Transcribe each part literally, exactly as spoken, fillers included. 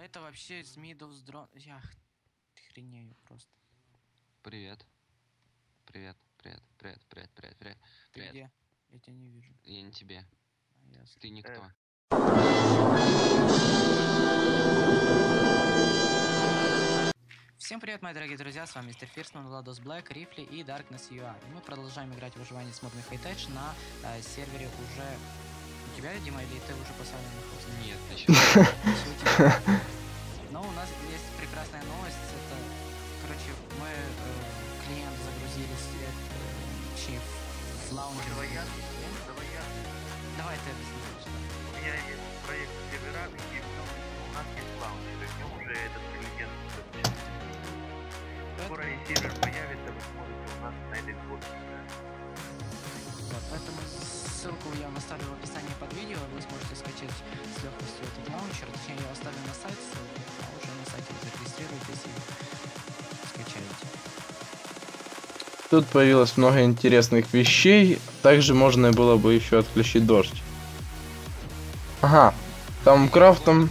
Это вообще с мидов с дрон... Я хренею просто. Привет. Привет, привет, привет, привет, привет, привет. Ты Привет. где? Я тебя не вижу. Я не тебе. А, ясно. Ты никто. Всем привет, мои дорогие друзья, с вами мистер Фирсман, Владос Блэк, Рифли и Darkness ю ар. Мы продолжаем играть в выживание с модами Хайтедж на э, сервере уже... У тебя, Дима, или ты уже поставлен на хост? Нет, еще. Но у нас есть прекрасная новость. Это, короче, мы э, клиент загрузили себе, э, точнее, в лаунже. Давай я, давай я. Давай ты объясни, что. У меня есть проект сервера, и у нас есть лаунж, то есть мы уже этот клиент. Скоро и сервер появится, вы сможете у нас на этой бот. Вот, поэтому ссылку я оставлю в описании под видео, вы сможете скачать с легкостью этот лаунчер, точнее я оставлю на сайт ссылку, а уже на сайте вы зарегистрируетесь и скачаете. Тут появилось много интересных вещей, также можно было бы еще отключить дождь. Ага, там крафтом...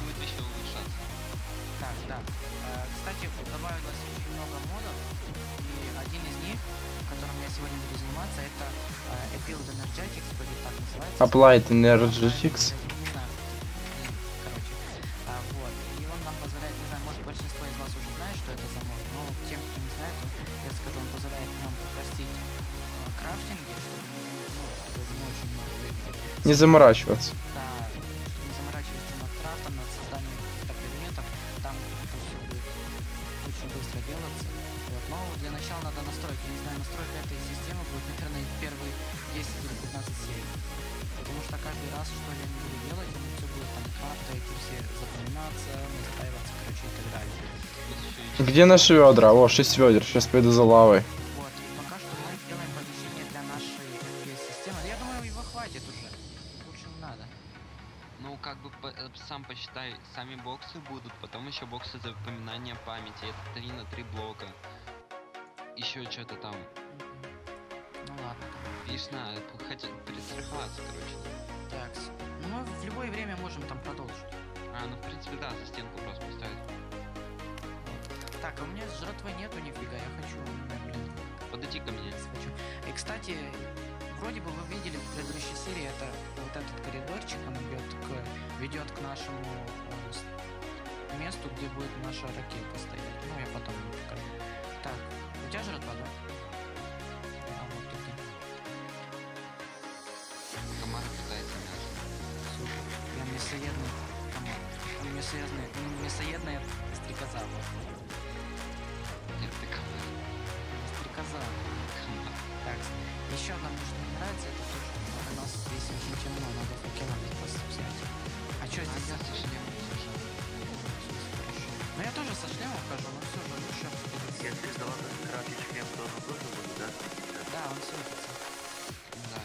Так, да. Э, кстати, добавилось очень много модов, и один из них, которым я сегодня буду заниматься, это э, Appealed Energetics, вроде так называется. Applied Energetics. Не знаю, короче. А, вот. И он нам позволяет, не знаю, может большинство из вас уже знает, что это за мод, но тем, кто не знает, он, я скажу, он позволяет нам упростить э, крафтинги, чтобы ну, чтобы не очень много времени. Не заморачиваться. Да, чтобы не заморачиваться над крафтом, над созданием каких-то предметов, там это все будет очень быстро делаться. Вот. Но для начала надо настроить, я не знаю, настройка этой системы будет, наверное, первые десять или пятнадцать серий. Потому что каждый раз, что я не буду делать, оно все будет там крафтать, и все запоминаться, настраиваться, короче, и так далее. Где наши ведра? О, шесть ведер, сейчас пойду за лавой. Вот, и пока что мы делаем помещение для нашей э, системы. Я думаю, его хватит уже. Лучше не надо. Ну, как бы по, э, сам посчитай, сами боксы будут, потом еще боксы запоминания памяти. Это три на три блока. Еще что-то там. Ну ладно. Видишь, надо хотя перестраховаться, короче. Так, ну мы в любое время можем там продолжить. А, ну в принципе да, за стенку просто поставить. Так, а у меня жратвы нету нифига, я хочу, блин, Подойди ко мне. хочу. И, кстати, вроде бы вы видели в предыдущей серии, это вот этот коридорчик, он ведет к, ведет к нашему э, месту, где будет наша ракета стоять. Ну, я потом ему покажу. Так, у тебя жратва, да? А, вот тут. Комар питается мясом. Супер. Я мясоедный комар. Он мясоедный, мясоедная стрекоза. Нет, ты комар. Стрекоза. Комар. Так, еще одна, что мне нравится, это то, что у нас здесь очень темно, надо факелами просто взять. А что здесь? Я со шлемом сижу. Ну я тоже со шлемом хожу, но все же лучше. Если золотой крафтить шлем, то он тоже будет, да? Да, он светится. Да.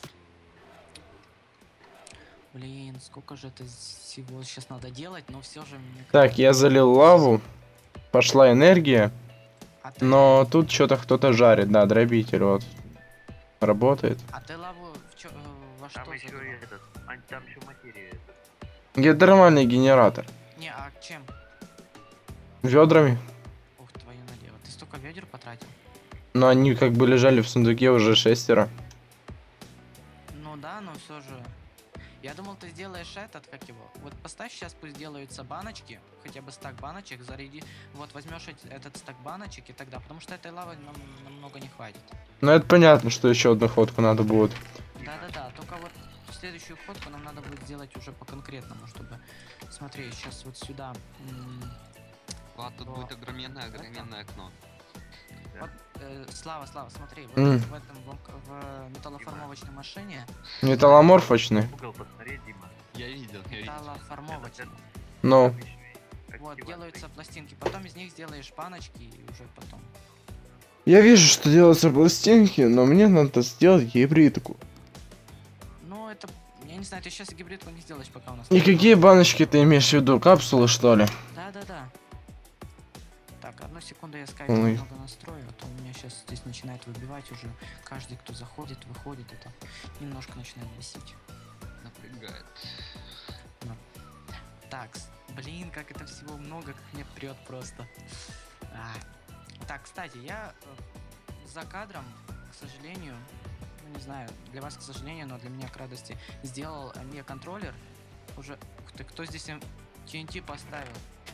Блин, сколько же это всего сейчас надо делать, но все же мне... Так, я залил лаву, пошла энергия, А ты... но тут что-то кто-то жарит, да, дробитель вот. Работает. А ты лаву в чё, э, во что Там еще заливал? и этот, а, там еще материя. Гидромальный генератор. Не, а чем? Ведрами. Ух, твою налево. Ты столько ведер потратил? Но они как бы лежали в сундуке уже шестеро. Ну да, но все же. Я думал, ты сделаешь этот, как его. Вот поставь сейчас, пусть делаются баночки, хотя бы стак баночек, заряди. Вот возьмешь этот стак баночек и тогда, потому что этой лавы нам намного не хватит. Ну это понятно, что еще одну ходку надо будет. Да-да-да, только вот следующую ходку нам надо будет сделать уже по конкретному, чтобы. Смотри, сейчас вот сюда. Ладно, тут О, будет огроменное, огроменное окно. Вот, э, Слава, Слава, смотри, вот Mm. в этом в, в металлоформовочной машине. Металломорфочный. Угол посмотри, Дима. Я видел, я видел. Металлоформовочной. Ну, Там еще и Вот, активатор. делаются пластинки, потом из них сделаешь баночки и уже потом. я вижу, что делаются пластинки, но мне надо сделать гибридку. Ну, это, я не знаю, ты сейчас гибридку не сделаешь, пока у нас... И какие баночки ты имеешь в виду? Капсулы, что ли? Да-да-да. Так, одну секунду я скайп Ой. немного настрою, а то у меня сейчас здесь начинает выбивать уже каждый, кто заходит, выходит, это немножко начинает бесить. Напрягает. Так, Блин, как это всего много, как меня прет просто. А. Так, кстати, я э, за кадром, к сожалению, ну, не знаю, для вас, к сожалению, но для меня к радости, сделал эм и контроллер. Уже, ух ты, кто здесь эм ти эн ти поставил?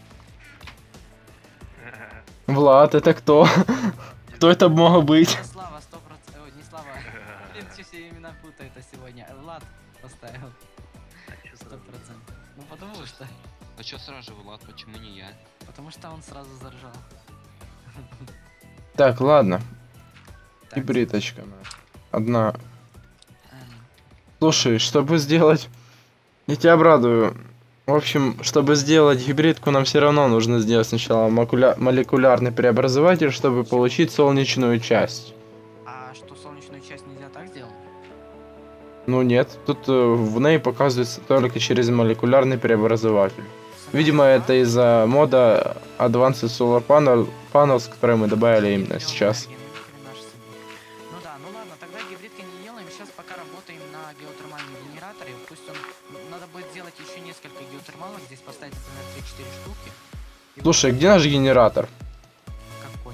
Влад, это кто? Кто это мог быть? Это Слава, сто процентов. Ой, не Слава. Блин, все все имена путают сегодня. Влад поставил. А чё Сто сразу? процентов. Ну потому что. А чё сразу же Влад, почему не я? Потому что он сразу заржал. Так, ладно. Так, Гибридочка. Одна. эм, Слушай, чтобы сделать... Я тебя обрадую. В общем, чтобы сделать гибридку, нам все равно нужно сделать сначала макуля- молекулярный преобразователь, чтобы получить солнечную часть. А что, солнечную часть нельзя так сделать? Ну нет, тут э, в ней показывается только через молекулярный преобразователь. Видимо, это из-за мода Advanced Solar Panel, Panels, который мы добавили именно сейчас. Ну да, ну ладно, тогда гибридка не делаем. Сейчас пока работаем на геотермальном генераторе. Пусть он... Надо будет сделать еще несколько геотермалок. Здесь поставить, например, три-четыре штуки. И Слушай, где наш генератор? вот какой?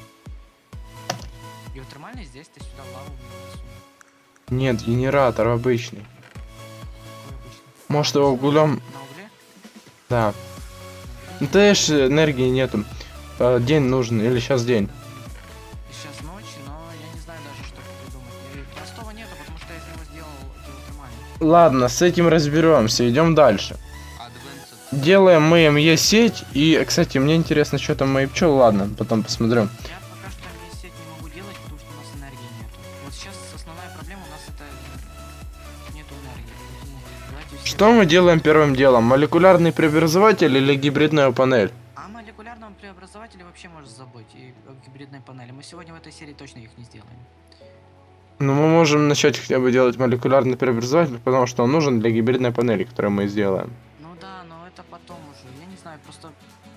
Геотермальный здесь, ты сюда лаву мне засунул. Нет, генератор обычный. Какой обычный? Может его углем... На угле? Да. Ну ты ж энергии нету. Э, День нужен, или сейчас день. И сейчас ночь, но я не знаю даже, что придумать. И простого нету, потому что я из него сделал геотермальный. Ладно, с этим разберемся, идем дальше. Advanced. Делаем мы эм и сеть, и, кстати, мне интересно, что там мои пчелы, ладно, потом посмотрю. Я пока что весь сеть не могу делать, потому что у нас энергии нету. Вот сейчас основная проблема у нас это нету энергии. Поэтому давайте все- Что мы делаем первым делом? Молекулярный преобразователь или гибридную панель? О молекулярном преобразователе вообще можешь забыть. И о гибридной панели. Мы сегодня в этой серии точно их не сделаем. Ну, мы можем начать хотя бы делать молекулярный преобразователь, потому что он нужен для гибридной панели, которую мы сделаем. Ну да, но это потом уже. Я не знаю, просто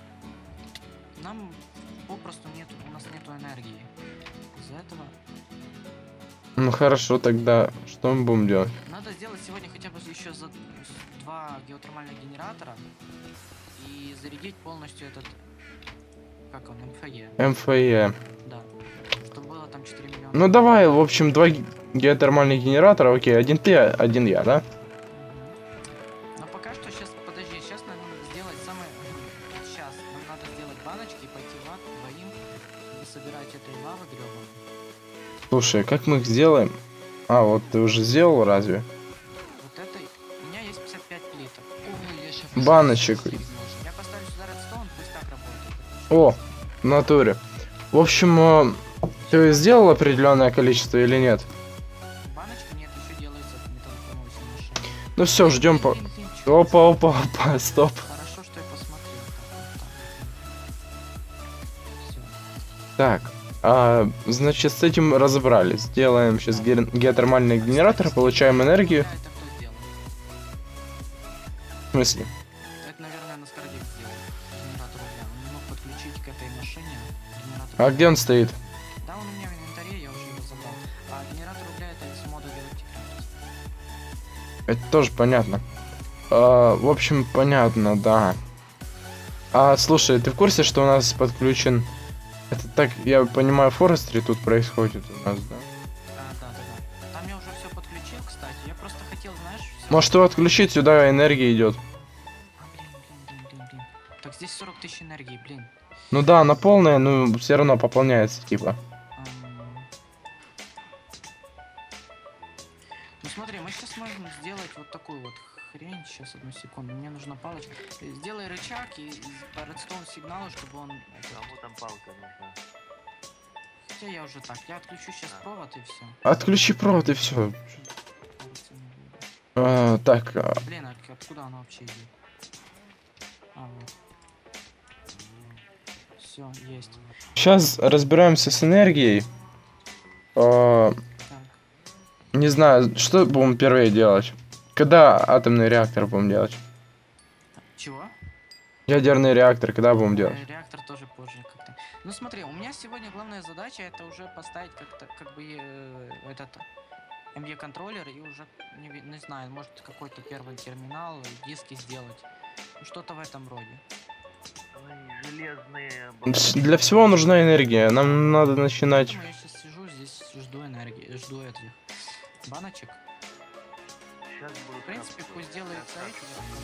нам попросту нету, у нас нету энергии. Из-за этого Ну хорошо, тогда что мы будем делать? надо сделать сегодня хотя бы еще за с- два геотермальных генератора и зарядить полностью этот, как он, эм эф е, эм эф е. да, чтобы было там четыре миллиона. Ну давай, в общем, два ге- геотермальных генератора, окей, один ты, один я, да? Мгм. Но пока что сейчас, подожди, сейчас нам надо сделать самое, сейчас нам надо сделать баночки, пойти в ад двоим и собирать этой лавы гребаной. Слушай, как мы их сделаем? А, вот ты уже сделал, разве? Вот этой, у меня есть пятьдесят пять плиток. Ой, я ща Баночек. Я поставлю сюда редстоун, пусть так работает. О, в натуре. В общем, э, ты сделал определенное количество или нет? Баночка нет, еще делается металлоформовочной машиной. Ну все, ждем по... Блин, блин, чё Опа, опа, опа, стоп. Хорошо, что я посмотрел. Все. Так, а, значит, с этим разобрались. Делаем сейчас геотермальный генератор, получаем энергию. Это кто сделал? В смысле? Это, наверное, на скородек сделал. Генератор угля. Он не мог подключить к этой машине. Генератор А угля. где он стоит? Да, он у меня в инвентаре, я уже его забрал. А генератор угля это из мода Galactic Raptors. Это тоже понятно. А, в общем, понятно, да. А, слушай, ты в курсе, что у нас подключен... Это так, я понимаю, форестри тут происходит у нас, да? А, да, да, да. Там я уже все подключил, кстати. Я просто хотел, знаешь, всё- Может его отключить, сюда энергия идет. А, блин, блин, блин, блин, блин. Так здесь сорок тысяч энергии, блин. Ну да, она полная, но все равно пополняется, типа. Ам. Ну смотри, мы сейчас можем сделать вот такую вот хрень. Сейчас, одну секунду, мне нужна палочка. Э, Сделай рычаг и и по редстоун сигналу, чтобы он... это, Кому там палка нужна? Хотя я уже так, я отключу сейчас А. провод и все. Отключи провод и все. Так, а, Блин, а откуда она вообще идет? А, вот. Все, есть. сейчас разбираемся с энергией. А, Так. не знаю, что будем первое делать? Когда атомный реактор будем делать? Чего? Ядерный реактор, когда будем делать? Э, Реактор тоже позже как-то. Ну смотри, у меня сегодня главная задача это уже поставить как-то, как бы э, этот эм и контроллер и уже не, ви- не знаю, может какой-то первый терминал, диски сделать. Что-то в этом роде. Ну и железные Вс- баллоны. Для всего нужна энергия. Нам надо начинать. Поэтому я сейчас сижу здесь, жду энергии, жду этих баночек. Сейчас будет В принципе, капсула. пусть делается Я эти. капсулу.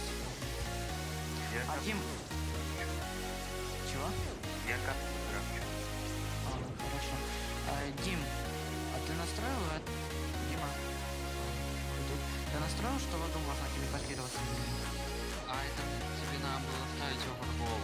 Я А капсулу Дим, крафчу. чего? Я капсулу крафчу. А, хорошо. А, Дим, а ты настроил это? Дима, тут. Ты настроил, что в аду можно телепортироваться? А это тебе надо было ставить оверголу.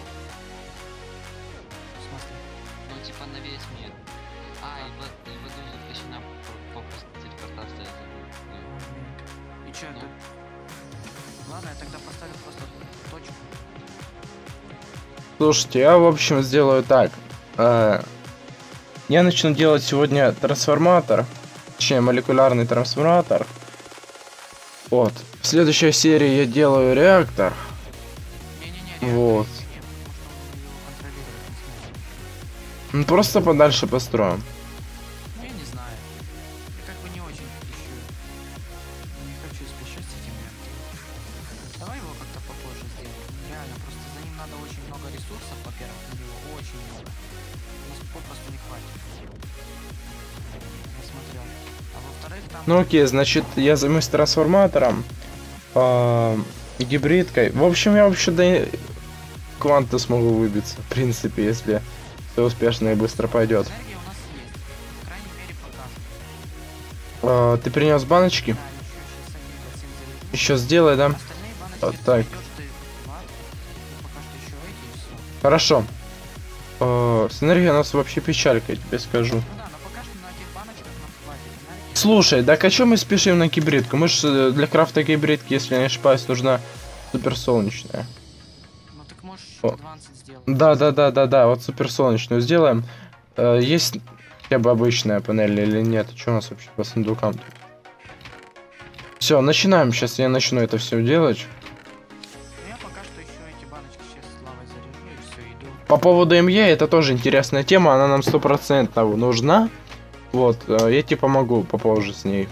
В смысле? Ну типа на весь мир. А, и в, и в аду запрещена п- попросту телепортация. это, ну, И чё Ну. это? Ладно, я тогда поставлю просто точку. Слушайте, я в общем сделаю так. Э, Я начну делать сегодня трансформатор. Точнее, молекулярный трансформатор. Вот. В следующей серии я делаю реактор. Не-не-не, Вот. реактор нет, потому что он его контролировать не сможет. Ну, просто подальше построим. Ну, я не знаю. Я как бы не очень ищу. Не хочу спешить с этим реактором. Давай его как-то попозже сделаем. Реально, просто за ним надо очень много ресурсов, во-первых, на него очень много. У нас попросту не хватит. Я смотрел. А во-вторых, там... Ну окей, значит, я займусь трансформатором. а, Гибридкой. В общем, я вообще до кванта смогу выбиться. В принципе, если все успешно и быстро пойдет. Энергия у нас есть. По крайней мере, пока. А, Ты принес баночки? Да, еще сейчас один двадцать семь заряжу. Еще сделай, да? Остальные баночки Вот ты так. найдешь, ты в ад. Пока что еще эти и все. Хорошо. А, С энергией у нас вообще печалька, я тебе скажу. Ну да, но пока что на этих баночках нам хватит энергии. Слушай, да о чем мы спешим на гибридку? Мы же для крафта гибридки, если не ошибаюсь, нужна суперсолнечная. Ну так можешь О. двадцать сделать. Да, да, да, да, да, вот суперсолнечную сделаем. Э, Есть хотя бы обычная панель или нет? Что у нас вообще по сундукам тут? Все, начинаем. Сейчас я начну это все делать. Ну я пока что еще эти баночки сейчас с лавой заряжу и все, иду. По поводу МЕ, это тоже интересная тема, она нам стопроцентно нужна. Вот, э, я тебе помогу попозже с ней.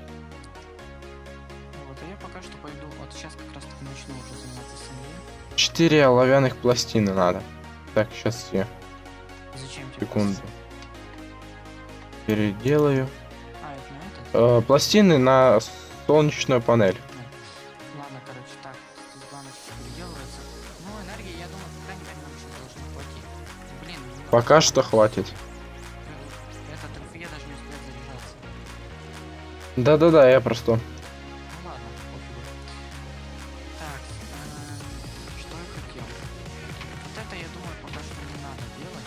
Вот, а я пока что пойду. Вот сейчас как раз таки начну уже заниматься самим. Четыре оловянных пластины надо. Так, сейчас я Зачем тебе? секунду переделаю. А, это на этот? Э, пластины на солнечную панель. Ну, ладно, короче, так, здесь баночки переделываются. Ну, энергии, я думаю, по крайней мере, нам сейчас должно хватить. Блин, немного. Пока что хватит. Этот РФЕ даже не успеет заряжаться. Да-да-да, я просто... Ну ладно, пофигу. Так, эм, что я хотел? Вот это, я думаю, пока что не надо делать.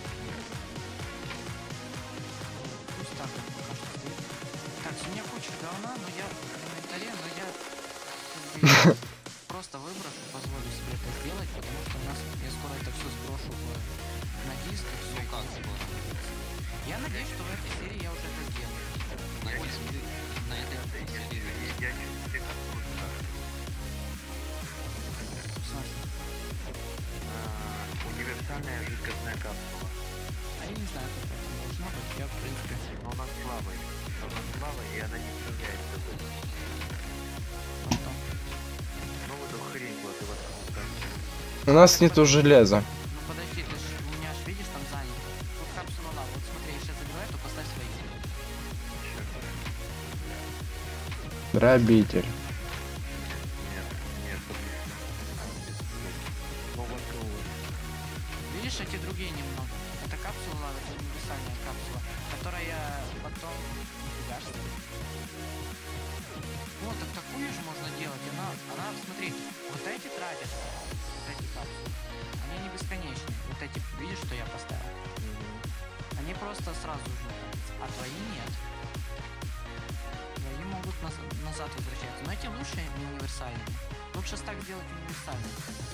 Пусть так вот пока что стоит. Так, у меня куча говна, но я в инвентаре, но я как бы, просто выброшу, позволю себе это сделать, потому что у нас я скоро это все сброшу в, на диск и все. Ну как скоро? Я надеюсь, что в этой серии я уже это сделаю. На этой на этой Я, серии. я чуть себе капсулу крафчу. В смысле? А, универсальная жидкостная капсула. А я не знаю, как это должно быть. Я, в принципе, Но она с лавой. Она с лавой, и она не стреляет. потом. Ну вот эту хрень вот и воткнул капсулу. У нас нету железа. Ну подожди, ты ж у меня ж видишь там занято. Тут капсула лава. Вот смотри, я сейчас забираю, то поставь свои. Дробитель. Нет, нет, подожди. Ну воткнул. Видишь, эти другие немного. Это капсула лава, это универсальная капсула, которая потом... Нифига ж себе. Вот, так такую же можно делать. Она, она, смотри, вот эти тратятся, вот эти капсулы. Они не бесконечные. Вот эти, видишь, что я поставил? Они просто сразу же тратятся, а твои нет. Твои могут наз- назад возвращаться. Но эти лучше не универсальные. Лучше так сделать универсальные.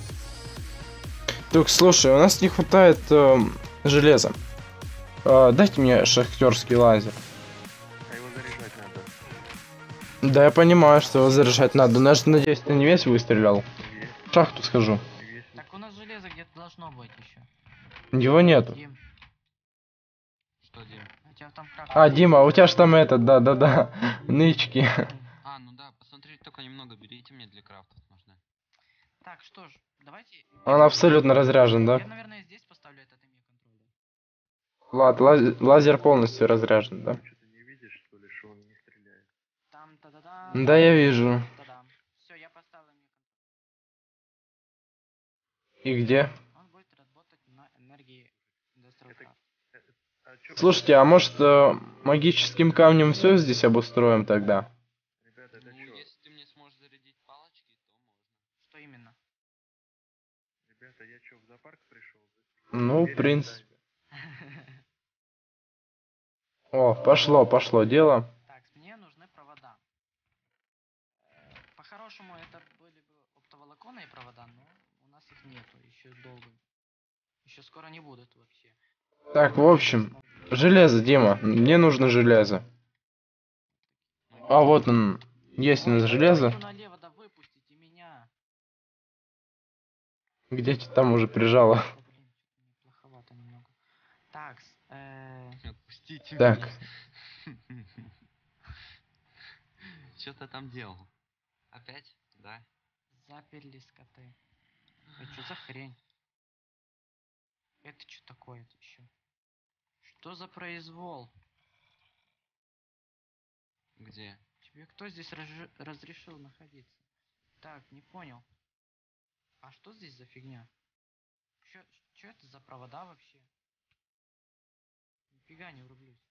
Так, слушай, у нас не хватает эм, железа. Э, дайте мне шахтерский лазер. А его заряжать надо. Да, я понимаю, что его заряжать надо, но я же надеюсь, ты не весь выстрелял. Есть, В шахту схожу. есть. Так у нас железо где-то должно быть еще. Его нету. Дим, Что, Дим? у тебя там как? А, Дима, у тебя ж там этот, да-да-да, нычки. А, ну да, посмотри, только немного берите мне для крафтов нужны. Так, что ж, давайте... Он абсолютно разряжен, Я, да? наверное, здесь поставлю этот ими контроллер. Ладно, лаз- лазер полностью разряжен, да? Что ты не видишь, что ли, что он не стреляет? Там, та-да-да. Да, я вижу. Та-дам. Все, я поставил ими И где? контроллер. Он будет работать на энергии Industrial Это- Craft. А чё, Слушайте, а может э, магическим камнем все здесь обустроим тогда? ребята, это Ну, что? если ты мне сможешь зарядить палочки, то можно. Что именно? Ребята, я что, в зоопарк пришел? Ну, в принципе. О, пошло, пошло дело. Так, мне нужны провода. Э, По-хорошему, это были бы оптоволоконные провода, но у нас их нету еще долго. Еще скоро не будут вообще. Так, в общем, железо, Дима. Мне нужно железо. А вот он. Есть у нас железо. Пойду налево, да выпустите меня. Где тебя там уже прижало? Да, блин, что-то мне плоховато немного. Так, с- э, Отпустите Так. меня. Что ты там делал? Опять? Да. заперли скоты. Это что за хрень? Это что такое-то еще? Что за произвол? Где? Тебе кто здесь разж- разрешил находиться? Так, не понял. А что здесь за фигня? Чё, чё это за провода вообще? Нифига не врублюсь.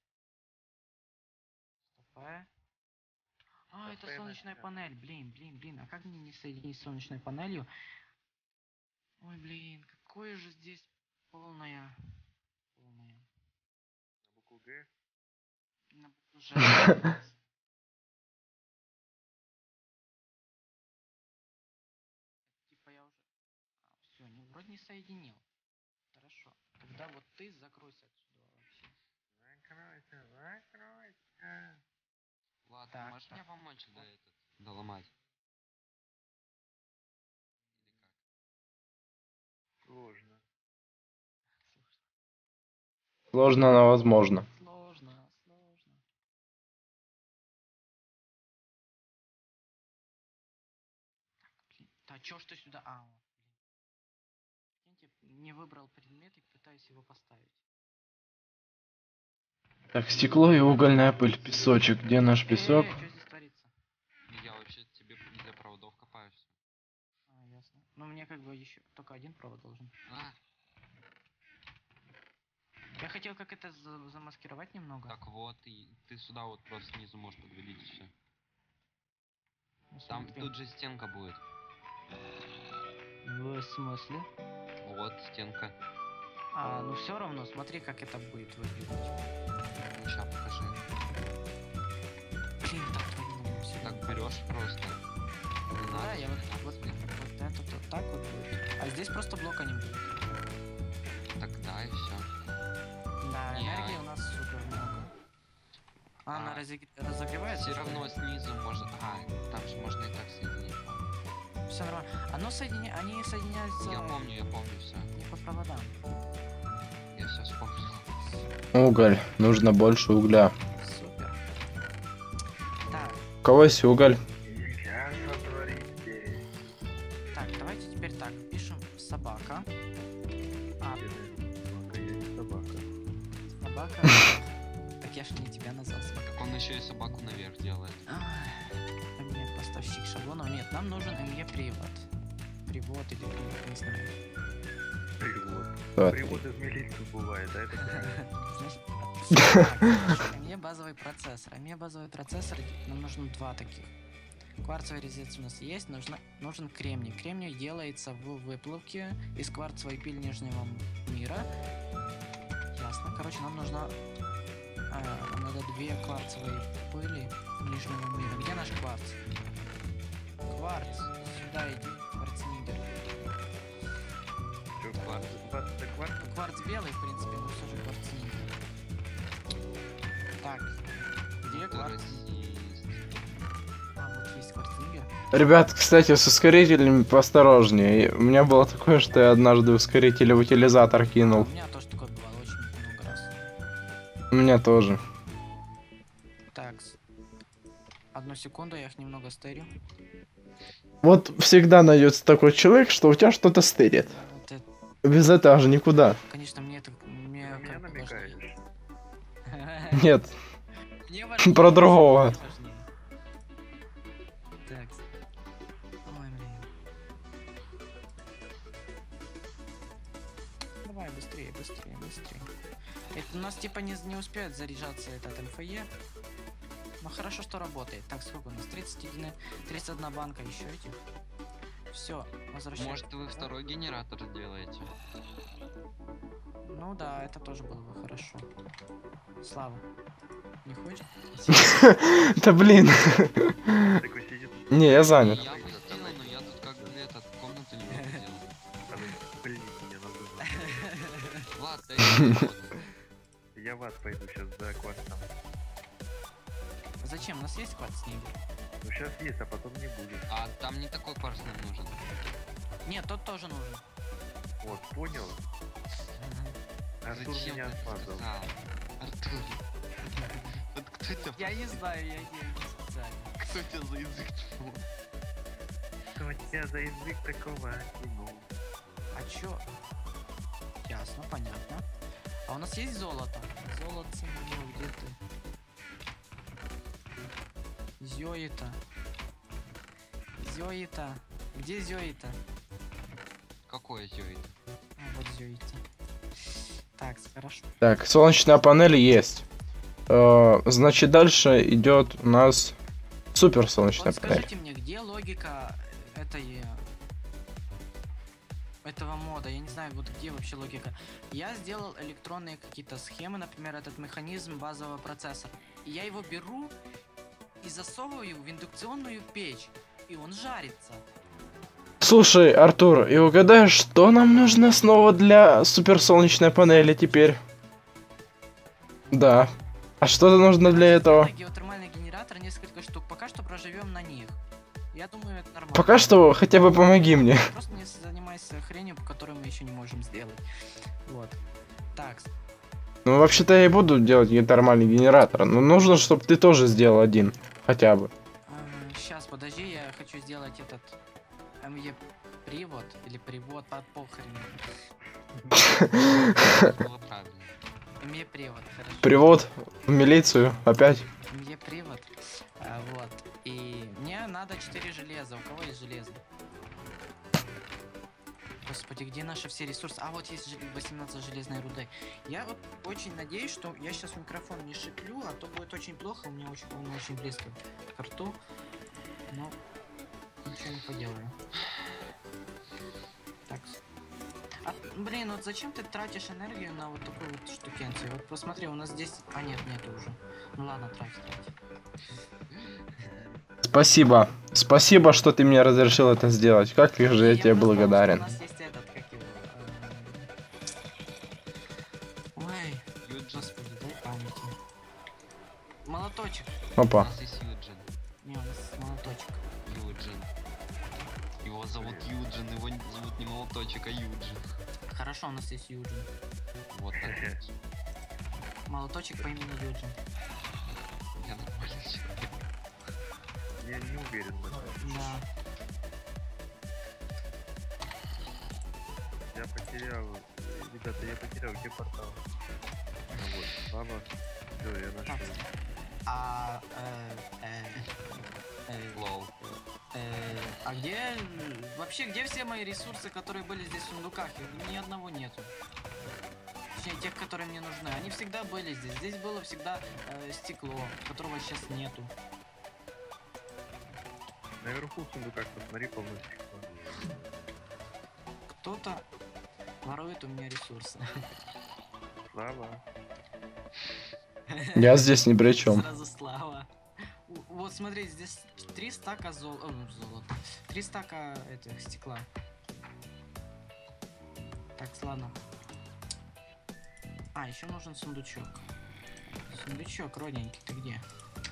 Стоп, э? А, это Постоянно солнечная снят. панель. Блин, блин, блин. А как мне не соединить с солнечной панелью? Ой, блин, какое же здесь полное... Полное... На букву Г? На букву Ж. Типа я уже... все, не, вроде не соединил. Хорошо. Тогда вот ты закройся отсюда вообще. Закройся, закройся. Ладно, Так, можешь так. мне помочь, да, этот, доломать? Или как? Сложно. Сложно, но возможно. Сложно, сложно. Так, блин. Да чё ж ты сюда... А, вот, блин. Прикиньте, не выбрал предмет и пытаюсь его поставить. Так, стекло и угольная пыль, песочек. Где наш песок? Эй, что здесь творится? Я вообще тебе для проводов копаю всё. А, ясно. Ну, мне как бы еще только один провод должен. А, Я хотел как это за- замаскировать немного. так вот, и ты сюда вот просто снизу можешь подводить все. Ну, Там смотри. тут же стенка будет. В смысле? Вот стенка. А, ну все равно, смотри, как это будет выглядеть. Ну, ща покажи. Блин, так трудно всё. Так берешь просто. Не Да, надо я вот, сюда вот, смотри. вот это вот так вот будет. А здесь просто блока не будет. Тогда и все. Да, Не, энергии а- у нас супер много. А, она А, разог- разогревается? Все равно снизу можно. А, там же можно и так соединить. Все нормально. Оно соединя... Они соединяются Я помню, я помню все. не по проводам. Я все вспомнил. Уголь. Нужно больше угля. Супер. Так, У кого есть уголь? Сейчас сотворите. так, давайте теперь так. Пишем собака. А, Собака, я не собака. собака. Так я ж не тебя назвал собака. Так он еще и собаку наверх делает. Мне поставщик шаблонов. Нет, нам нужен эм е привод. Привод или привод, не знаю. Привод. Вот. Привод из милиции бывает, а это Значит, эм е базовый процессор. эм е базовый процессор, нам нужно два таких. Кварцевый резец у нас есть, нужно, нужен кремний. Кремний делается в выплавке из кварцевой пиль нижнего мира. Ясно. Короче, нам нужно а, нам надо две кварцевые пыли нижнего мира. Где наш кварц? Кварц. Сюда иди, кварцнигер. что, кварц, кварц, это кварц? Ну, кварц белый, в принципе, но все же кварцнигер. Так, где Это кварц? расист. А, вот есть кварцнигер. Ребят, кстати, с ускорителями поосторожнее. У меня было такое, что я однажды ускоритель в утилизатор А, кинул. у меня тоже такое бывало очень много раз. У меня тоже. Так. с- Одну секунду, я их немного стырю. Вот всегда найдется такой человек, что у тебя что-то стырит. Вот это, Без этого же никуда. конечно, мне это... Мне На меня как бы намекаешь? важнее. Нет, Мне важнее, про другого. мне важнее. Так. Ой, блин. Давай, быстрее, быстрее, быстрее. Это у нас типа не, не успеет заряжаться этот МФЕ. Но хорошо, что работает. Так, сколько у нас? тридцать один, тридцать одна банка еще этих. Все, возвращаем. Может, вы второй генератор сделаете? Ну да, это тоже было бы хорошо. Слава. Не хочешь? Да блин. Такой сидит. Не, я занят. Я бы сделал, но я тут как бы этот комнату не могу сделать. а вы, блин, мне надо. Влад, дай мне воду. Я в ад пойду сейчас за квартом. Зачем? У нас есть кварц снега? Ну сейчас есть, а потом не будет. А там не такой кварц нам нужен. Нет, тот тоже нужен. Вот, понял? Артур Зачем меня ты это смазал. сказал? Артур. Вот кто это? Я не знаю, я не не специально. Кто тебя за язык тянул? Что тебя за язык такого тянул? А чё? Ясно, понятно. А у нас есть золото? Золото, ну, где ты? Зёита. Зёита. Где Зёита? Какой зёйт? А, вот Зёита. Так, хорошо. Так, солнечная панель есть. Э, Значит, дальше идет у нас супер солнечная Вот панель. скажите мне, где логика этой... этого мода? Я не знаю, вот где вообще логика. Я сделал электронные какие-то схемы, например, этот механизм базового процессора. И я его беру и засовываю в индукционную печь. И он жарится. Слушай, Артур, и угадай, что нам нужно снова для суперсолнечной панели теперь? Да. А что нужно для этого? Сделай геотермальный генератор, несколько штук. Пока что проживем на них. Я думаю, это нормально. Пока что хотя бы помоги мне. Просто не занимайся хренью, которую мы еще не можем сделать. Вот. Так. Ну, вообще-то я и буду делать геотермальный генератор, но нужно, чтобы ты тоже сделал один. Хотя бы. Сейчас, подожди, я хочу сделать этот МЕ привод или привод под похрен. Было правильно. МЕ привод, хорошо. Привод в милицию опять. МЕ привод. А, вот. И мне надо четыре железа. У кого есть железо? Господи, где наши все ресурсы? А вот есть жел- восемнадцать железной руды. Я вот очень надеюсь, что я сейчас микрофон не шиплю, а то будет очень плохо. У меня очень, он очень близко к рту. Но ничего не поделаю. Так. А, блин, вот зачем ты тратишь энергию на вот такую вот штукенцию? Вот посмотри, у нас здесь... А нет, нету уже. Ну ладно, трать, трать. Спасибо. Спасибо, что ты мне разрешил это сделать. Как же я тебе просто думал, что благодарен. У нас есть этот, как его... эм, Ой, Юджин. господи, дай памяти. Молоточек. У Опа. нас есть Юджин. Не, у нас есть молоточек. Юджин. Его зовут Юджин, его не- зовут не Молоточек, а Юджин. Хорошо, у нас есть Юджин. Вот так. Молоточек по имени Юджин. Я нормальный человек. Я не уверен в этом. Да. Я потерял. Ребята, я потерял, где портал? А вот, слава. Все, я Так. нашел. А... Э, э, э, Лол. э, а где... м, Вообще, где все мои ресурсы, которые были здесь в сундуках? Их ни одного нету. Точнее, тех, которые мне нужны. Они всегда были здесь. Здесь было всегда э, стекло, которого сейчас нету. Наверху в сундуках посмотри полностью. стекло. Кто-то ворует у меня ресурсы. Слава. Я здесь ни при чем. Сразу слава. У- Вот смотри, здесь три стака зол... э, ну, золота. Три стака этих стекла. Так, ладно. А, еще нужен сундучок. Сундучок, родненький, ты где?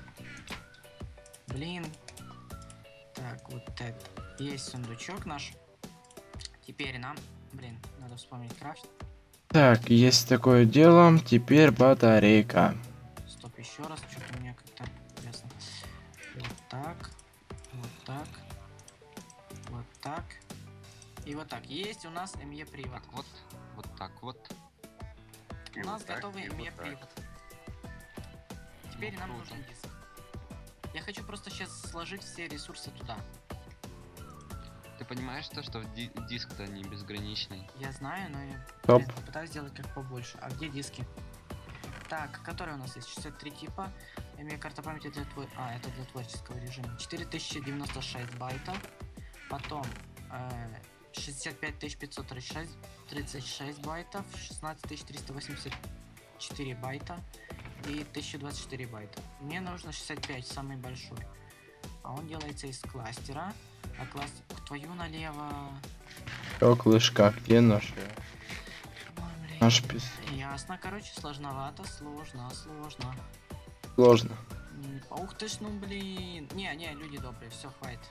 Блин. Так, вот это. Есть сундучок наш. Теперь нам... Блин, надо вспомнить крафт. Так, есть такое дело. Теперь батарейка. Стоп, еще раз, что-то у меня как-то... Ясно. Вот. так, вот так, вот так и вот так. Есть у нас эм и привод. Так вот, вот так вот. И У нас вот так, готовый и эм и вот так. привод. Теперь Ну, нам круто. нужен диск. Я хочу просто сейчас сложить все ресурсы туда. Ты понимаешь то, что ди- диск-то не безграничный? Я знаю, но я Топ. блин, попытаюсь сделать как побольше. А где диски? Так, которые у нас есть? шестьдесят три типа. эм и карта памяти для твой... А, это для творческого режима. четыре тысячи девяносто шесть байта. Потом э, шестьдесят пять тысяч пятьсот тридцать шесть, тридцать шесть байтов. шестнадцать тысяч триста восемьдесят четыре байта. И тысяча двадцать четыре байта. Мне нужно шестьдесят пять, самый большой. А он делается из кластера. А кластер... Твою налево... Стеклышко, где наши? Ой, блин. Наш пис. Ясно, короче, сложновато, сложно, сложно. Сложно. М, Ух ты ж, ну блин. Не, не, люди добрые, все, хватит.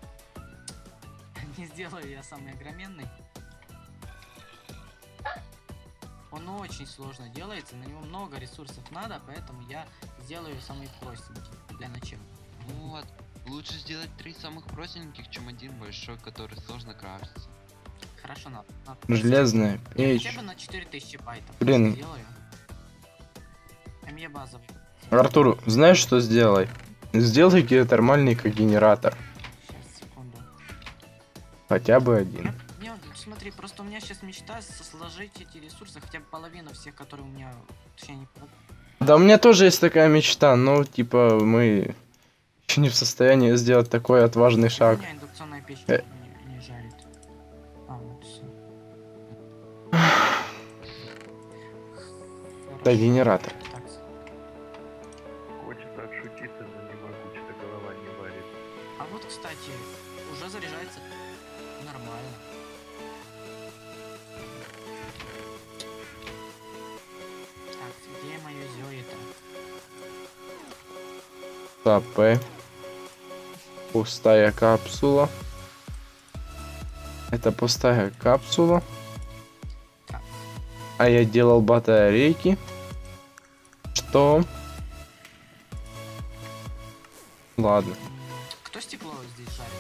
Не сделаю я самый огроменный. Он очень сложно делается, на него много ресурсов надо, поэтому я сделаю самый простенький для начала. Вот. Лучше сделать три самых простеньких, чем один большой, который сложно крафтится. Хорошо, на, на- Железная Я печь. хотя бы на четыре тысячи байтов Блин. сделаю. эм и базовый. Артур, знаешь, что сделай? Сделай геотермальный когенератор. Сейчас, секунду. Хотя бы один. Не, смотри, просто у меня сейчас мечта со- сложить эти ресурсы, хотя бы половину всех, которые у меня, точнее, не половину. Да, у меня тоже есть такая мечта, но типа мы еще не в состоянии сделать такой отважный У шаг. меня индукционная печь Э. не, не жарит. А, вот все. Да, генератор. Так, Хочется отшутиться, но не могу, что-то голова не варит. а вот, кстати, уже заряжается нормально. Так, где мое зёе-то? ТП. Пустая капсула. Это пустая капсула. Так. А я делал батарейки. Что? Ладно. М, Кто стекло здесь жарит?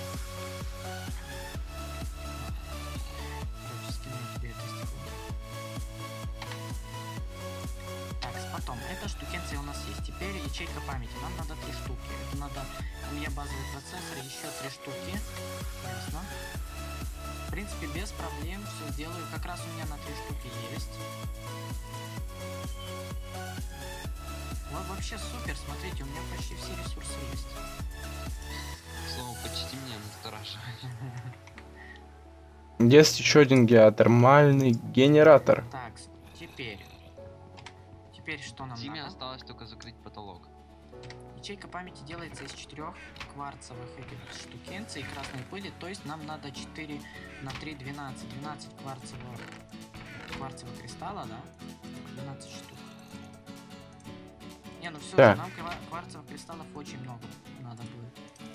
Короче, скину тебе это стекло. Так, потом, эта штукенция у нас есть. Теперь ячейка памяти. Нам надо три штуки. Это надо у меня базовый процессор, еще три штуки. Ясно. В принципе, без проблем все сделаю. Как раз у меня на три штуки есть. Вот вообще супер, смотрите, у меня почти все ресурсы есть. Слово почти меня настораживает. Есть еще один геотермальный генератор. Так, теперь. Теперь что нам Тиме надо? осталось только закрыть потолок. Ячейка памяти делается из четырех кварцевых этих штукенций красной пыли, то есть нам надо четыре на три двенадцать. двенадцать кварцевого, кварцевого кристалла, да? двенадцать штук. Не, ну все, Так. нам ква- кварцевых кристаллов очень много надо будет.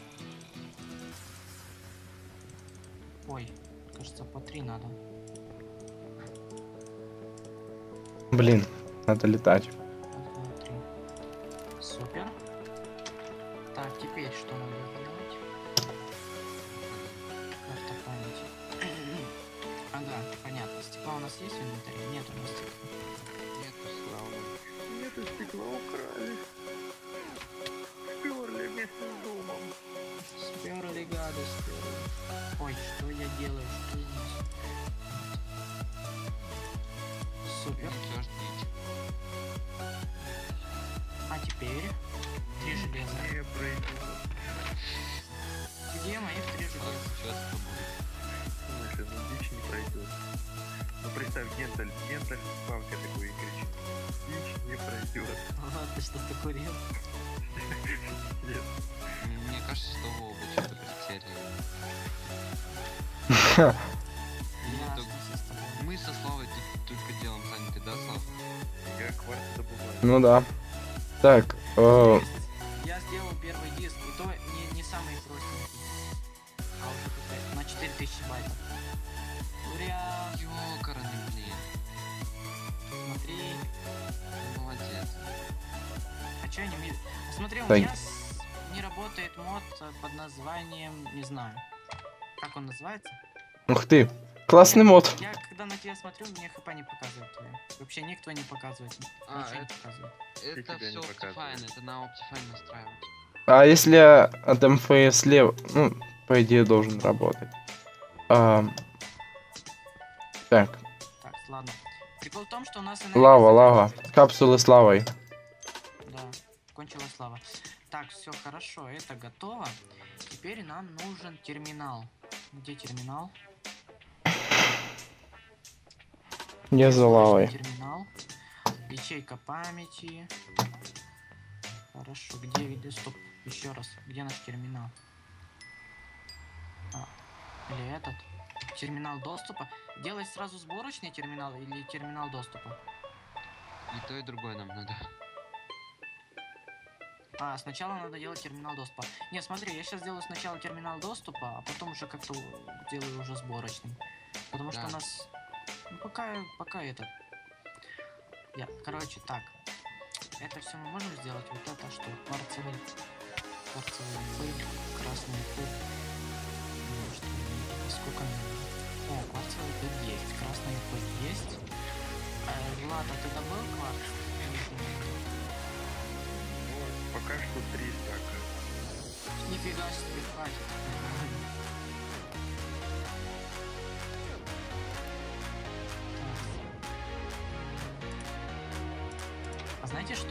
Ой, кажется, по три надо. Блин, надо летать. Раз, два, три. Супер. Так, теперь что надо сделать? Карта памяти. Ага, понятно. Стекла у нас есть в инвентаре? Нет у нас стекла. Нету славы. Нету стекла, украли. Сперли вместе с домом. Сперли, гады, сперли. Ой, что я делаю? Что я несу? Супер. Все ждите. А теперь три железа. Не пройдет. Где моих три железа? Сейчас с тобой. Слушай, ну дичь не пройдет. Ну представь, Генталь, Генталь в палке такой и кричит. Дичь не пройдет. Ладно, ты что-то курил? Нет. М, Мне кажется, что вы оба что-то потеряли. Ясно, так- всё с тобой. Мы со Славой тут только делом заняты, да, Слав? Я кварц добываю. Ну да. Так, э, Есть. Я сделал первый диск, и то не, не самый простенький. А уже какой-то на четыре тысячи байтов. Ура! Ёкарный, блин. Смотри. Ты молодец. А чё они ми- Смотри, у Дай. меня с- не работает мод мод э, под названием, не знаю, как он называется. Ух ты, классный Нет, мод. Я когда на тебя смотрю, мне хп не показывает твои. Вообще никто не показывает. А, Ничего не это, показывает. это тебя не все показывает. Optifine, это на Optifine настраивать. А если от эм эф эс слева, ну, по идее, должен работать. А, так, Так, ладно. Прикол в том, что у нас энергия лава, лава. заканчивается. Капсулы с лавой. Да, кончилась лава. Так, все хорошо, это готово. Теперь нам нужен терминал. Где терминал? Я за лавой. Терминал. Ячейка памяти. Хорошо, где, где, стоп, еще раз. Где наш терминал? А, или этот? Терминал доступа. Делать сразу сборочный терминал или терминал доступа? И то, и другое нам надо. А, сначала надо делать терминал доступа. Не, смотри, я сейчас делаю сначала терминал доступа, а потом уже как-то делаю уже сборочный. Потому что Да. у нас... Ну, пока, пока этот... Я, короче, так. Это все мы можем сделать. Вот это что? Кварцевый... Кварцевый пыль, красный пыль. Ну, что, ну, сколько мне надо? О, кварцевый пыль есть, красный пыль есть. Э, Влад, а ты добыл кварц? Или ты не добыл? Ну, пока что три стака. Нифига себе, хватит. А знаете что?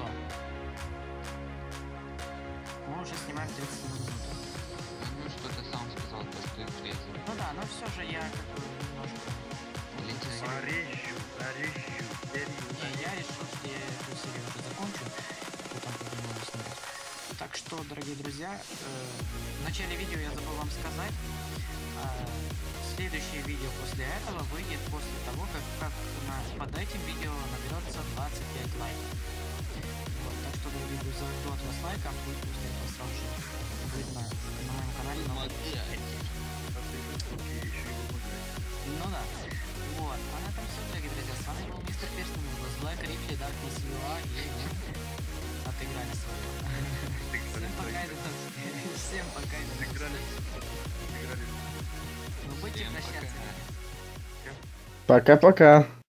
Мы уже снимаем тридцать минут. Ну что ты сам сказал, то что их резали. Ну да, но все же я как бы немножко... Блин, Нарещу, нарещу, Не, я решил, что я эту серию уже закончу, потом подумаю снимать. Так что, дорогие друзья, э, в начале видео я забыл вам сказать, э, следующее видео после этого выйдет после того, как, как на, под этим видео наберется двадцать пять лайков. Вот, так что, дорогие друзья, жду от вас лайка, будет после этого сразу же видно на моем канале новый Молодец. А ты еще и выпускаешь. Ну да. Вот. А на этом все, дорогие друзья. С вами был мистер Перстон, Black Rippley, Darkness ю эй, и мы отыграли свое. Всем пока, и до новых- Всем пока, и до новых Сыграли. встреч. Сыграли. Ну будьте Всем прощаться. пока. Пока-пока.